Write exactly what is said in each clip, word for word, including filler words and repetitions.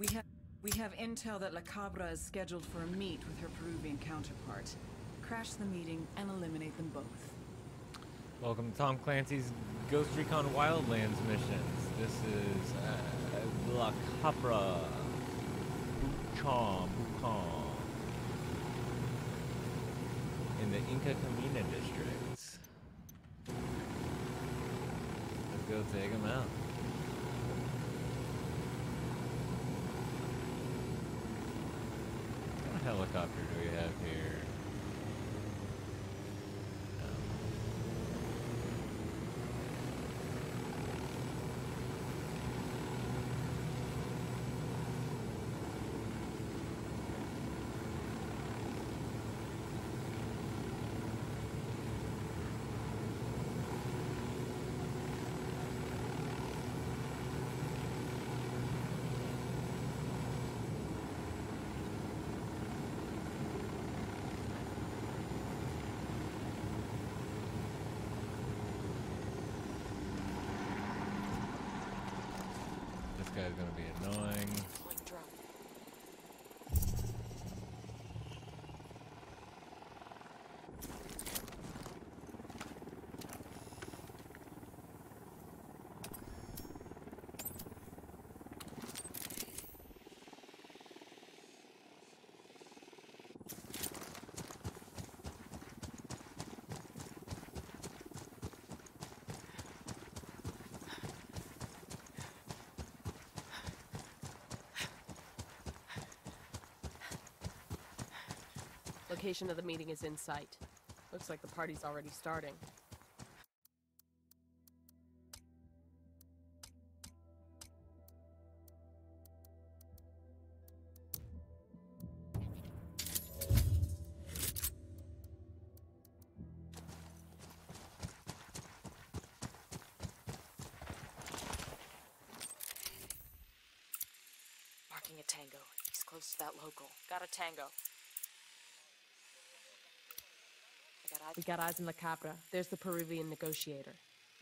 We have we have intel that La Cabra is scheduled for a meet with her Peruvian counterpart. Crash the meeting and eliminate them both. Welcome to Tom Clancy's Ghost Recon Wildlands missions. This is uh, La Cabra, Buchon, Buchon, in the Inca Camina districts. Let's go take them out. What helicopter do we have here? This guy's gonna be annoying. Location of the meeting is in sight. Looks like the party's already starting. Marking a tango. He's close to that local. Got a tango. We got eyes on La Cabra. There's the Peruvian negotiator.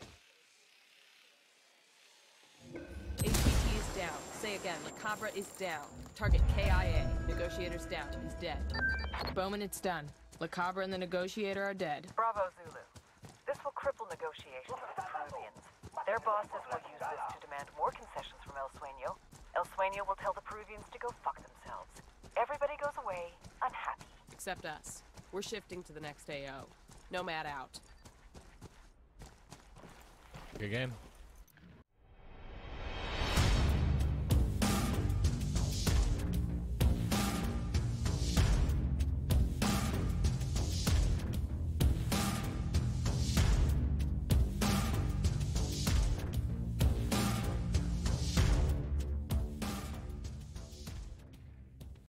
H B T is down. Say again, La Cabra is down. Target K I A. Negotiator's down. He's dead. Bowman, it's done. La Cabra and the negotiator are dead. Bravo, Zulu. This will cripple negotiations with the Peruvians. Their bosses will use this to demand more concessions from El Sueño. El Sueño will tell the Peruvians to go fuck themselves. Everybody goes away unhappy. Except us. We're shifting to the next A O. Nomad out. Good game.